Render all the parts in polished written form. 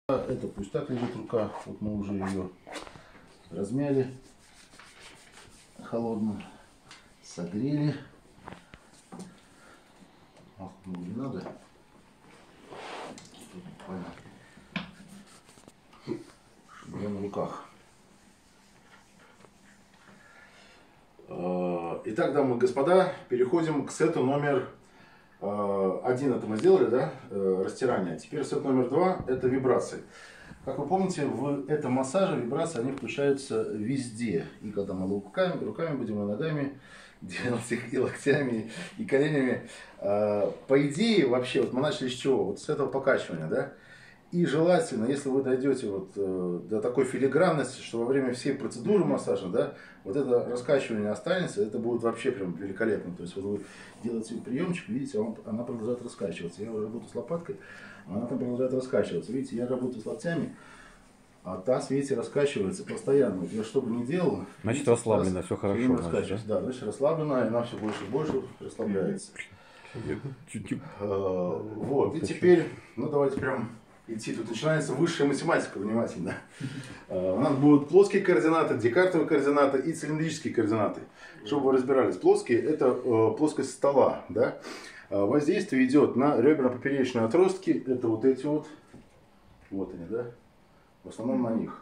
Это пусть так лежит рука. Вот мы уже ее размяли холодно, согрели. Ах, ну не надо. Чтобы я на руках. Итак, дамы и господа, переходим к сету номер 1. Это мы сделали, да, растирание. Теперь сет номер 2 это вибрации. Как вы помните, в этом массаже вибрации они включаются везде. И когда мы руками будем, и ногами делать их, и локтями, и коленями. По идее, вообще, вот мы начали с чего? Вот с этого покачивания, да? И желательно, если вы дойдете вот до такой филигранности, что во время всей процедуры массажа, да, вот это раскачивание останется, это будет вообще прям великолепно. То есть вот вы делаете приемчик, видите, она продолжает раскачиваться. Я работаю с лопаткой, она там продолжает раскачиваться. Видите, я работаю с локтями, а таз, видите, раскачивается постоянно. Вот я что бы ни делал, значит, видите, расслаблено, все хорошо. Значит, да, значит, расслаблено, и она все больше и больше расслабляется. Вот, и теперь, ну давайте прям идти. Тут начинается высшая математика, внимательно. У нас будут плоские координаты, декартовые координаты и цилиндрические координаты. Чтобы вы разбирались, плоские это плоскость стола. Да? Воздействие идет на реберно-поперечные отростки. Это вот эти вот. Вот они, да? В основном на них.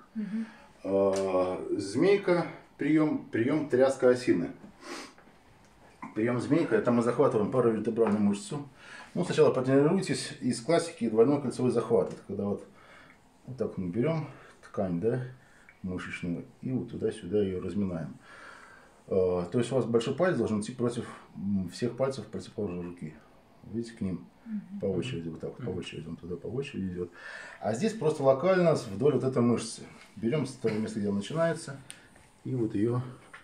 Змейка, прием тряска осины. Прием змейка, это мы захватываем паравертебральную мышцу. Ну, сначала потренируйтесь из классики двойной кольцевой захват. Это когда вот так мы берем ткань, да, мышечную, и вот туда-сюда ее разминаем. То есть у вас большой палец должен идти против всех пальцев противоположной руки. Видите, к ним по очереди, вот так, по очереди, он туда по очереди идет. А здесь просто локально вдоль вот этой мышцы. Берем с того места, где она начинается, и вот ее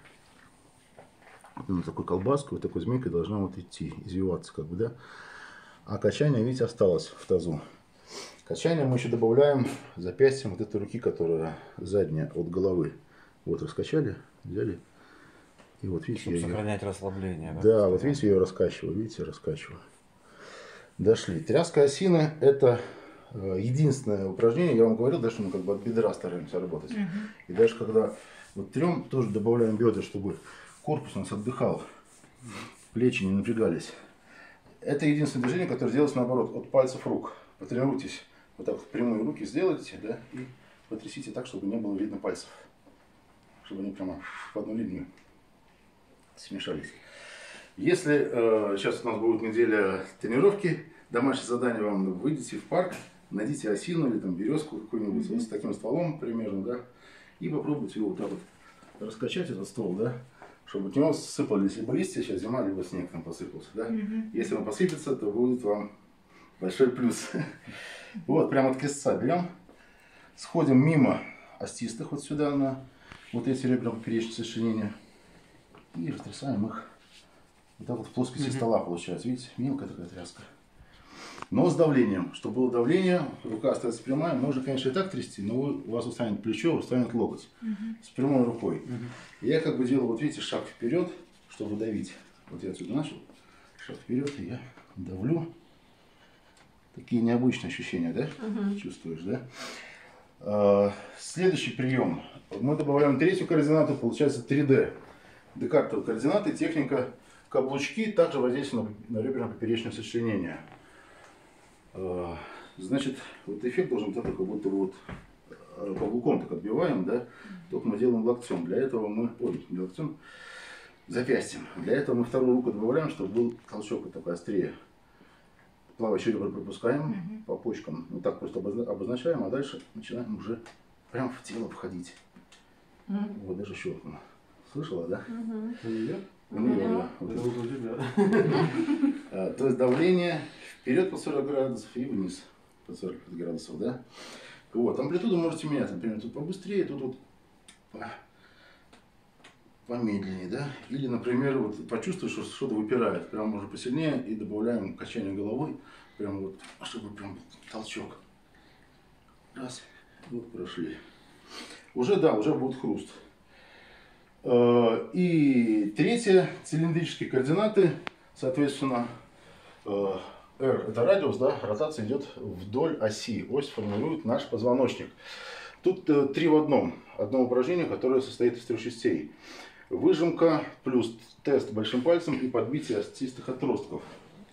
вот такой колбаской, вот такой змейкой должна вот идти, извиваться, как бы, да. А качание, видите, осталось в тазу. Качание мы еще добавляем запястьем вот этой руки, которая задняя от головы. Вот раскачали, взяли. И вот видите, чтобы сохранять расслабление. Да, да, вот видите, я ее раскачиваю, видите, раскачиваю. Дошли. Тряска осины это единственное упражнение. Я вам говорил, да, что мы как бы от бедра стараемся работать. И даже когда вот трем, тоже добавляем бедра, чтобы корпус у нас отдыхал, плечи не напрягались. Это единственное движение, которое делается наоборот, от пальцев рук. Потренируйтесь, вот так вот прямые руки сделайте, да, и потрясите так, чтобы не было видно пальцев. Чтобы они прямо в одну линию смешались. Если сейчас у нас будет неделя тренировки, домашнее задание вам: выйдите в парк, найдите осину или там березку какую-нибудь вот с таким стволом примерно, да, и попробуйте его вот так вот раскачать, этот ствол, да, чтобы от него сыпались либо листья, сейчас зима, либо снег там посыпался, да. Если он посыпется, то будет вам большой плюс. Вот, прямо от крестца берем, сходим мимо остистых вот сюда на вот эти реберно-поперечные сочленения и растрясаем их. Вот так вот в плоскости стола получается, видите, мелкая такая тряска. Но с давлением, чтобы было давление, рука остается прямая, можно, конечно, и так трясти, но у вас устанет плечо, устанет локоть с прямой рукой. Я как бы делаю, вот видите, шаг вперед, чтобы давить. Вот я отсюда начал, шаг вперед, и я давлю. Такие необычные ощущения, да? Чувствуешь, да? Следующий прием. Мы добавляем третью координату, получается 3D. Декартовые координаты, техника каблучки, также воздействие на реберно-поперечное сочленение. Значит, вот эффект должен быть такой, как будто вот каблуком так отбиваем, да? Только мы делаем локтем. Для этого мы, не локтем, запястьем. Для этого мы вторую руку добавляем, чтобы был толчок вот такой острее. Плавающие ребра пропускаем по почкам. Вот так просто обозначаем, а дальше начинаем уже прям в тело входить. Вот даже щелкнуло. Слышала, да? У нее, да. То есть давление вперед по 40 градусов и вниз по 45 градусов, да? Вот, амплитуду можете менять, например, тут побыстрее, тут вот помедленнее, да? Или, например, вот почувствуешь, что что-то выпирает, прям можно посильнее и добавляем качание головой, прям вот, чтобы прям толчок. Раз, вот прошли. Уже, да, уже будет хруст. И третье, цилиндрические координаты, соответственно, R это радиус, да, ротация идет вдоль оси. Ось формирует наш позвоночник. Тут 3 в одном. Одно упражнение, которое состоит из 3 частей. Выжимка плюс тест большим пальцем и подбитие остистых отростков.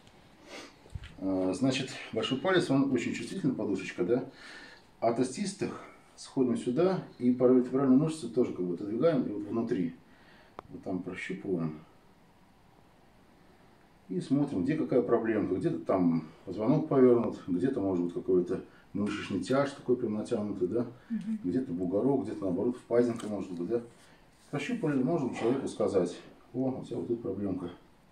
Значит, большой палец, он очень чувствительный, подушечка, да. От остистых сходим сюда и паравертебральную мышцу тоже как бы отодвигаем и вот внутри. Вот там прощупываем. И смотрим, где какая проблемка. Где-то там позвонок повернут, где-то может быть какой-то мышечный тяж такой прям натянутый, да. Где-то бугорок, где-то наоборот впадинка может быть, да. Прощупали, можем человеку сказать: о, у тебя вот тут проблемка.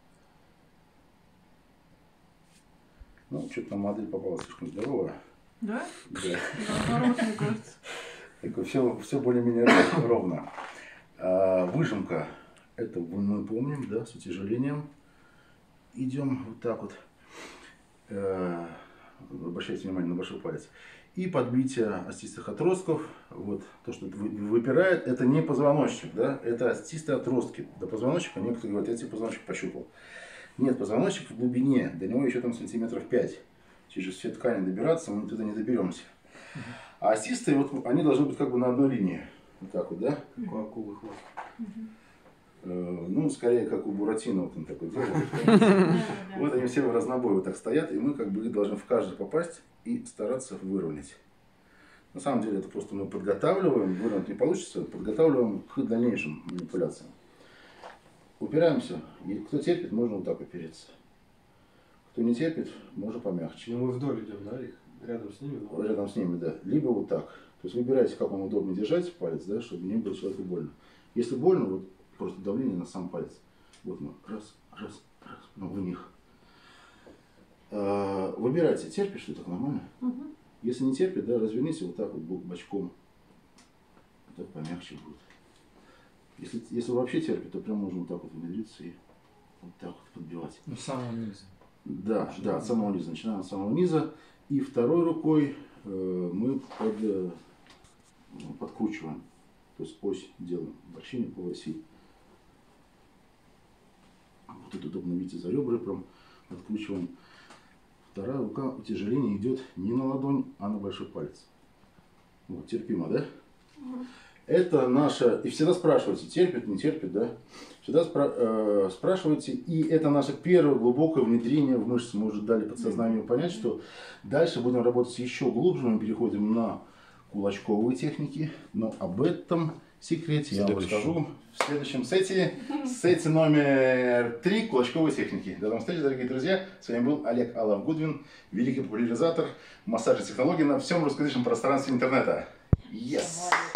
Ну, что-то там модель попалась слишком здоровая. Да? Да. Наоборот, мне кажется. Такое все более-менее ровно. Выжимка. Это мы помним, да, с утяжелением. Идем вот так вот. Обращайте внимание на большой палец. И подбитие остистых отростков. Вот то, что выпирает, это не позвоночник, да, это остистые отростки. До позвоночника некоторые говорят: я тебе позвоночник пощупал. Нет, позвоночник в глубине, до него еще там сантиметров 5. Через все ткани добираться мы туда не доберемся. А остистые, вот они должны быть как бы на одной линии. Вот так вот, да? Как у акулы хвост. Ну, скорее, как у Буратино, вот он такой делает. Вот они все в разнобой вот так стоят, и мы как бы их должны в каждый попасть и стараться выровнять. На самом деле это просто мы подготавливаем, выровнять не получится, подготавливаем к дальнейшим манипуляциям. Упираемся, и кто терпит, можно вот так опереться. Кто не терпит, можно помягче. Ну мы вдоль идем, да, их? Рядом с ними? Да? Рядом с ними, да. Либо вот так. То есть выбирайте, как вам удобно держать палец, да, чтобы не было человеку больно. Если больно, вот просто давление на сам палец. Вот мы раз, ну, в них. Выбирайте, терпишь ли так нормально? Если не терпит, да, развернись вот так вот бочком. Так помягче будет. Если вообще терпит, то прям можно вот так вот внедриться и вот так вот подбивать. Ну, с самого низа. Да, да, от самого низа. Начинаем от самого низа. И второй рукой мы подкручиваем. То есть ось делаем. Вращение по оси. Вот это удобно, видите, за ребра прям откручиваем. Вторая рука, утяжеление идет не на ладонь, а на большой палец. Вот, терпимо, да? Это наша... И всегда спрашивайте, терпит, не терпит, да? Всегда спрашивайте. И это наше первое глубокое внедрение в мышцы. Мы уже дали подсознанию понять, что дальше будем работать еще глубже. Мы переходим на кулачковые техники. Но об этом секрете я вам расскажу в следующем сете. Сете номер 3. Кулачковые техники. До новых встреч, дорогие друзья. С вами был Олег Алав Гудвин, великий популяризатор массажа технологий на всем русскоязычном пространстве интернета. Yes!